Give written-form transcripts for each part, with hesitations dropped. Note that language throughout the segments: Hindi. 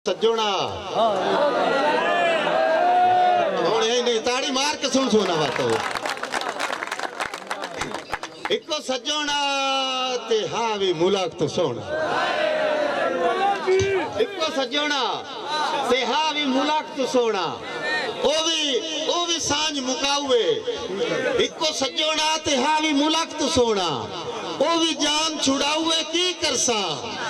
सजोना नहीं ताड़ी मार के सुन सोना बात इको सजोना ते हाँ भी मुलाक तो सोना इको सजोना ते हाँ भी मुलाक तो सोना ओ भी सांझ मुकावे इको सजोना ते हाँ भी मुलाक तो सोना ओ भी जान छुड़ावे की करसा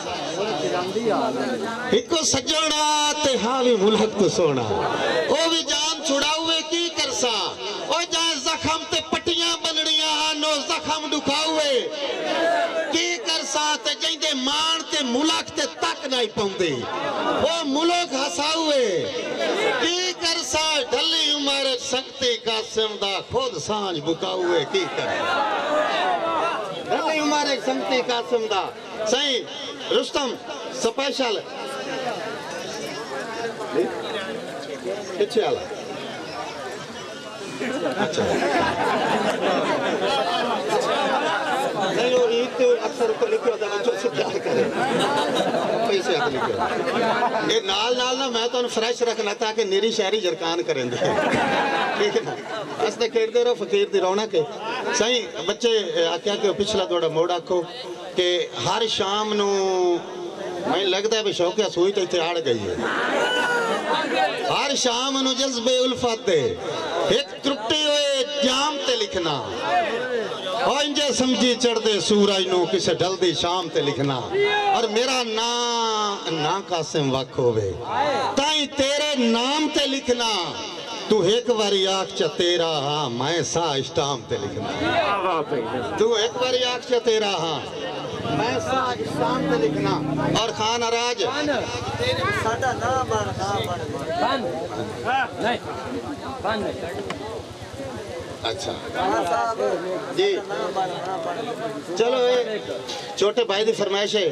इको सजोना ते हाँ भी मुलाक तो सोना ओ भी जान छुड़ावे की करसा ओ जाए जख्म ते पट्टियां बननियां नो जख्म दुखावे की करसा ते जैंदे मान ते मुलाक ते तक नहीं पाउंदे ओ मुलक हसावे की करसा ढली उमर सकते कासिम दा खुद सांझ बुकावे की कर ढली उमर सकते कासिम दा सही रुस्तम स्पेशल पीछे वाला अच्छा नहीं वो ईद तो अक्सर को लिखे होता है बच्चों से प्यार करें पैसे आते लिखे ये नाल नाल ना मैं तो फ्रेश रखना ताकि निरी शहरी जरकान करेंगे ठीक है ना ऐसे खेलते रहो फकीर दी रौनक है सही बच्चे आख्या कि पिछला थोड़ा मोड़ आखो कि हर शाम नू मैं लगता है भी शौकिया सूई तो इतने आड़ गई है हर शाम नू जज्बे उल्फत दे एक त्रुटि हुए जाम ते लिखना और इंजे समझी चढ़दे सूरज नू किसे ढलदी शाम ते लिखना और मेरा ना कासिम वख होवे ताई तेरे नाम ते लिखना तू एक बारी आख च तेरा हाँ मैं सा स्टाम ते लिखना तू एक बारी आख च तेरा हाँ मैं सा स्टाम ते लिखना और खान अराज साडा ना बन नहीं बन अच्छा जी चलो छोटे भाई की फरमाइश है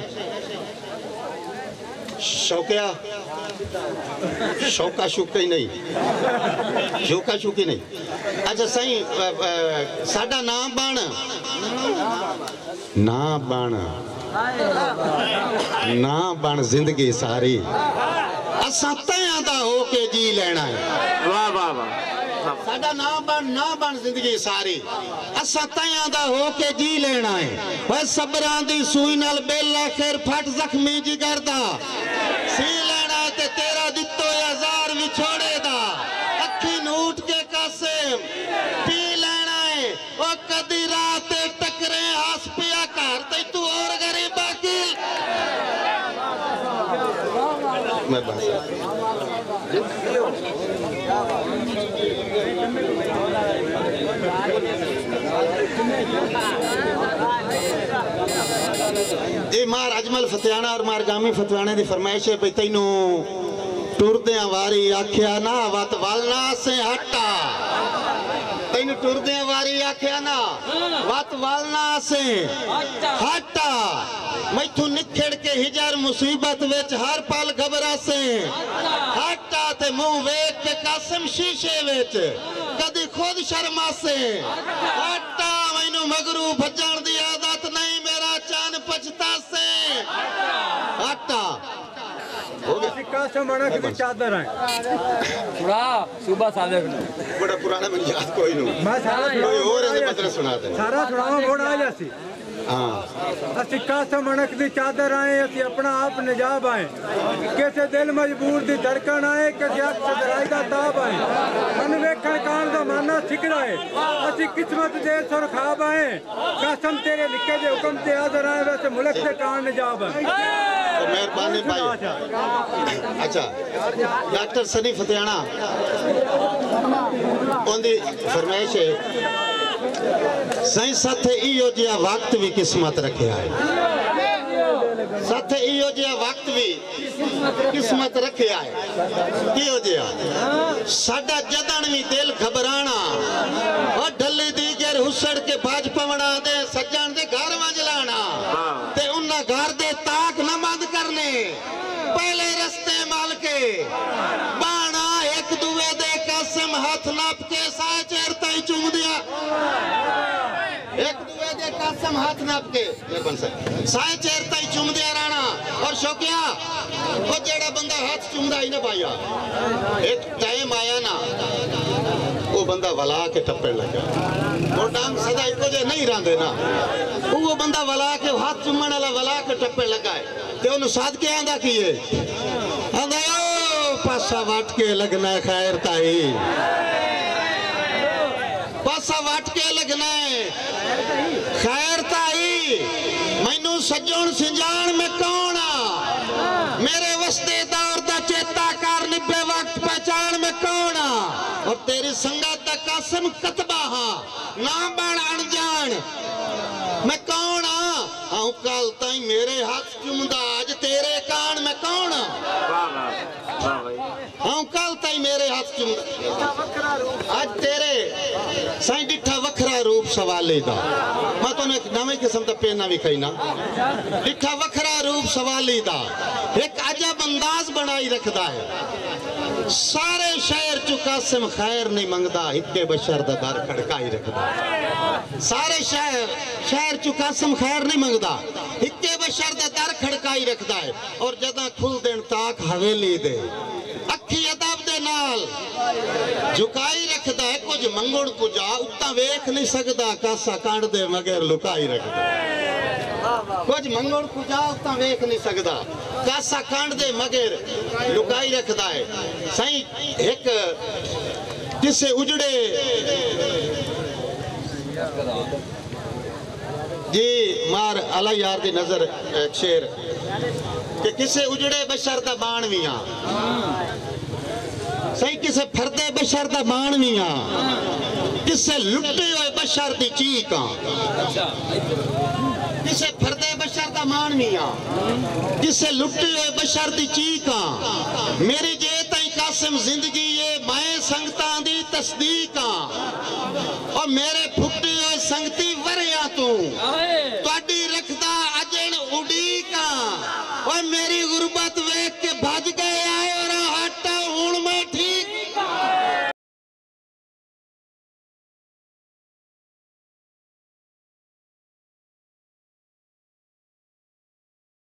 शौकिया शौका शुका ही नहीं शौका शुकी नहीं अच्छा सही साडा नाम बन ना बन ना बन जिंदगी सारी असा तया दा हो के जी लेना है वाह वाह वाह साडा ना बन जिंदगी सारी असा तया दा हो के जी लेना है वह सबरां दी सूई नाल बेला खैर फट जख्मी जिगर दा सी लेना है ते तेरा दित्तो हजार विछोड़े दा अखी नूट के कासिम पी लेना है ओ कदी रात टकरे हस पिया घर ते तू और गरीबा की मैं बस जी मार अजमल फतेहाना और मार गामी फतवाने की फरमाइश है भाई तेनू टुरदे वारी आख्या ना वत वालना से हटा तेन टुरदे वारी आख्या ना वत वालना से हटा मैथू निखड़ के हिजर मुसीबत विच हर पल घबरा से हटा ते मुंह वेख के कासिम शीशे विच कदी खुद शर्मा से हटा मैनू मगरू भजन दी आदत नहीं मेरा चान पछता से हटा चादर है सुबह सादे बड़ा पुराना मेरी याद कोई नहीं मैं सारा कोई और मतलब सुनाते सारा सुनाओ मोड़ा आ जासी असि कासम अणक दी चादर आए असि अपना आप निजाब आए किसे दिल मजबूर दी धड़कन आए किसे अख सदराई दा ताब आए मन वेखण कान दा माना सिकरा है असि किस्मत दे सुर खाब आए कसम तेरे लिखे दे हुक्म ते हाजिर आए वैसे मुल्क से कान निजाब है मेहरबानी भाई अच्छा डॉक्टर सनी फतेहाना उनकी फरमाइश है सही साथे इहो जिहा वक्त भी किस्मत रखे है साथे इहो जिहा वक्त भी किस्मत रखे है इहो जिहा साडा जदन भी दिल घबराना और ढली दी गर हुसड़ के बाज पवना दे सज्जन दे घर वंज लाना ते उन्ना घर दे ताक न बंद करने पहले रस्ते माल के बाणा एक दुए दे कासिम हाथ नाप के साए चेर ताई चूम दिया एक दुए दे कासम हाथ नाप के मेहरबान साहब साए चेर ताई चुमदे राणा और शौकिया वो जेड़ा बंदा हाथ चुमदा ही ना पाया एक टाइम आया ना वो बंदा वला के टप्पे लगा वो डांग सदा इको जे नहीं रहंदे ना वो बंदा वला के हाथ चुमण वाला वला के टप्पे लगा है ते ओनु साध के आंदा कीए आंदा ओ पासा वाट के लगना खैर ताई पासा वाट के लगना खैर ताई मैनू सजण सिंजान में कौन आ मेरे वस्ते दौर दा चेता कर निभे वक्त पहचान में कौन आ और तेरी संगत दा कासिम कतबा हां ना बन अनजान मैं कौन आ कल ताई मेरे हाथ चुमदा आज तेरे कान में कौन कल ताई मेरे हाथ चुमदा आज तेरे साई डिठा वखरा रूप सवाले दा मैं तो एक नवे किस्म दा पेना भी खाई ना डिठा वखरा रूप सवाले दा एक अजब अंदाज बनाई रखदा है सारे शहर चु कासिम खैर नहीं मंगदा इक्के बशर दा दर खड़काई रखदा सारे शहर चु कासिम खैर नहीं मंगदा इक्के बशर दा दर खड़काई रखदा है और जदा खुल देन ताक हवेली दे अखी अदब दे नाल झुकाई रखदा है कुछ मंगण कुजा उत्ता वेख नहीं सकदा कासा कांड दे मगर लुकाई रखदा कुछ मंगण कुजा उत्ता वेख नहीं सकदा कासा कांड दे मगर लुकाई रखदा है सही एक किसे उजड़े जी मार अला यार दी नजर शेर कि किसे उजड़े बशर दा बाण भी आ सही किसे फरदे बशर दा बाण भी आ किसे लुटे हुए बशर दी चीक आ किसे फरदे बशर दा मान भी आ किसे लुटे हुए बशर दी चीक आ मेरी जे ताई कासिम जिंदगी ये मैं संगतां दी तस्दीक आ और मेरे फुटे हुए संगती वरिया तू तुहाडी रखदा अजन उड़ीक आ और मेरी गुरबत वेख के भज गए आए